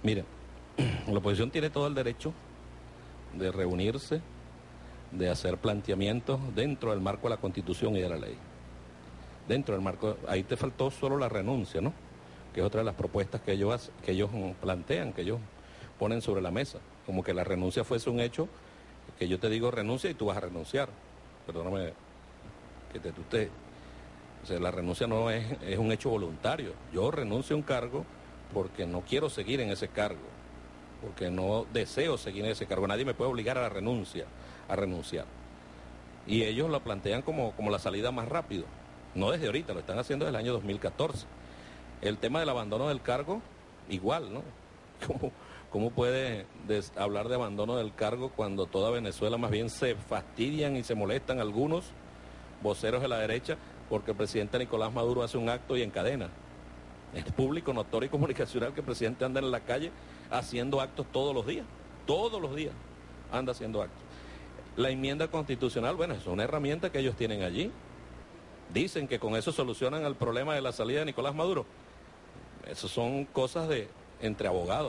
Mire, la oposición tiene todo el derecho de reunirse, de hacer planteamientos dentro del marco de la Constitución y de la ley. Dentro del marco, ahí te faltó solo la renuncia, ¿no? Que es otra de las propuestas que ellos plantean, que ellos ponen sobre la mesa. Como que la renuncia fuese un hecho, que yo te digo renuncia y tú vas a renunciar. Perdóname que te tutee. O sea, la renuncia no es un hecho voluntario. Yo renuncio a un cargo porque no quiero seguir en ese cargo, porque no deseo seguir en ese cargo. Nadie me puede obligar a la renuncia, a renunciar. Y ellos lo plantean como la salida más rápido. No desde ahorita, lo están haciendo desde el año 2014. El tema del abandono del cargo, igual, ¿no? ¿Cómo puede hablar de abandono del cargo cuando toda Venezuela más bien se fastidian y se molestan algunos voceros de la derecha porque el presidente Nicolás Maduro hace un acto y encadena? Es público, notorio y comunicacional que el presidente anda en la calle haciendo actos todos los días anda haciendo actos. La enmienda constitucional, bueno, es una herramienta que ellos tienen allí. Dicen que con eso solucionan el problema de la salida de Nicolás Maduro. Eso son cosas entre abogados.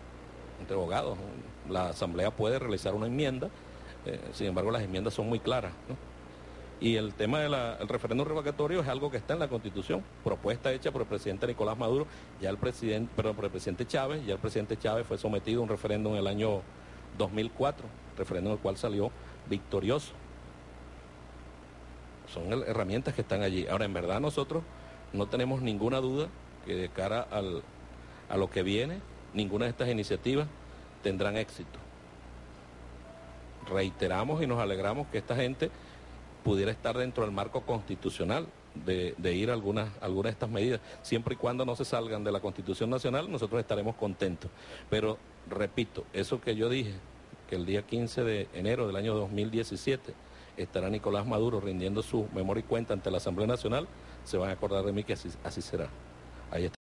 La Asamblea puede realizar una enmienda, sin embargo las enmiendas son muy claras, ¿no? Y el tema del referéndum revocatorio es algo que está en la Constitución, propuesta hecha por el presidente Nicolás Maduro, por el presidente Chávez. Ya el presidente Chávez fue sometido a un referéndum en el año 2004, referéndum en el cual salió victorioso. Son herramientas que están allí. Ahora, en verdad nosotros no tenemos ninguna duda que de cara a lo que viene, ninguna de estas iniciativas tendrán éxito. Reiteramos y nos alegramos que esta gente pudiera estar dentro del marco constitucional de ir a algunas de estas medidas. Siempre y cuando no se salgan de la Constitución Nacional, nosotros estaremos contentos. Pero, repito, eso que yo dije, que el día 15 de enero del año 2017 estará Nicolás Maduro rindiendo su memoria y cuenta ante la Asamblea Nacional, se van a acordar de mí que así será. Ahí está.